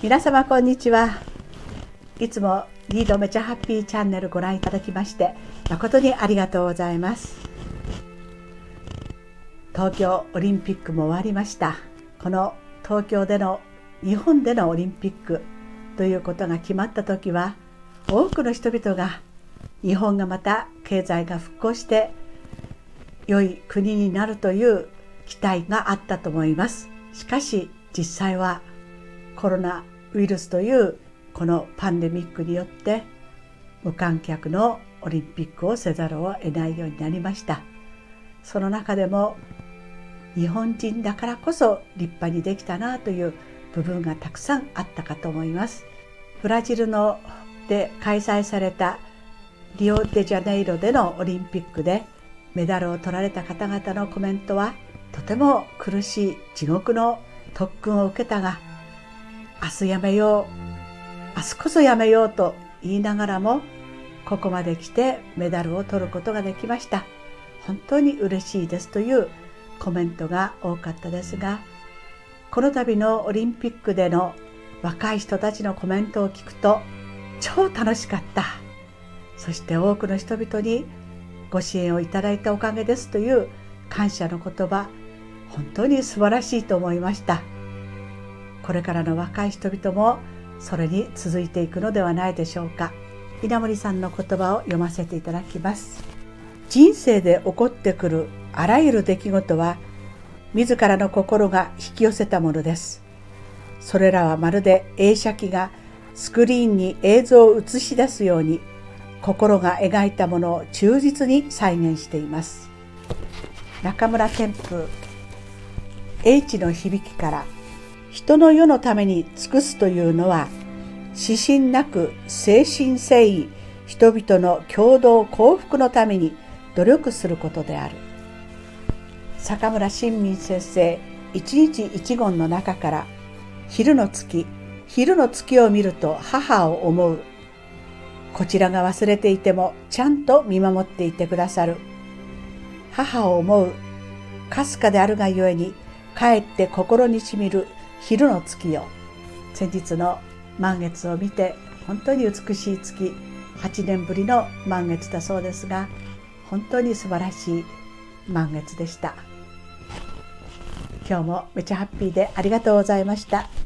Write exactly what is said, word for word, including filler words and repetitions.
皆様こんにちは。いつもリードめちゃハッピーチャンネルご覧いただきまして誠にありがとうございます。東京オリンピックも終わりました。この東京での日本でのオリンピックということが決まった時は、多くの人々が日本がまた経済が復興して良い国になるという期待があったと思います。しかし実際はコロナウイルスというこのパンデミックによって無観客のオリンピックをせざるを得ないようになりました。その中でも日本人だからこそ立派にできたなという部分がたくさんあったかと思います。ブラジルので開催されたリオデジャネイロでのオリンピックでメダルを取られた方々のコメントは、とても苦しい地獄の特訓を受けたが、明日やめよう、明日こそやめようと言いながらも、ここまで来てメダルを取ることができました。本当に嬉しいですというコメントが多かったですが、この度のオリンピックでの若い人たちのコメントを聞くと、超楽しかった。そして多くの人々にご支援をいただいたおかげですという感謝の言葉、本当に素晴らしいと思いました。これからの若い人々もそれに続いていくのではないでしょうか。稲森さんの言葉を読ませていただきます。人生で起こってくるあらゆる出来事は自らの心が引き寄せたものです。それらはまるで映写機がスクリーンに映像を映し出すように、心が描いたものを忠実に再現しています。中村天風。英知の響きから、人の世のために尽くすというのは、私心なく誠心誠意、人々の共同幸福のために努力することである。坂村新民先生一日一言の中から、昼の月、昼の月を見ると母を思う。こちらが忘れていてもちゃんと見守っていてくださる。母を思う。かすかであるがゆえに、かえって心にしみる昼の月よ。先日の満月を見て、本当に美しい月、はちねんぶりの満月だそうですが、本当に素晴らしい満月でした。今日もめちゃハッピーでありがとうございました。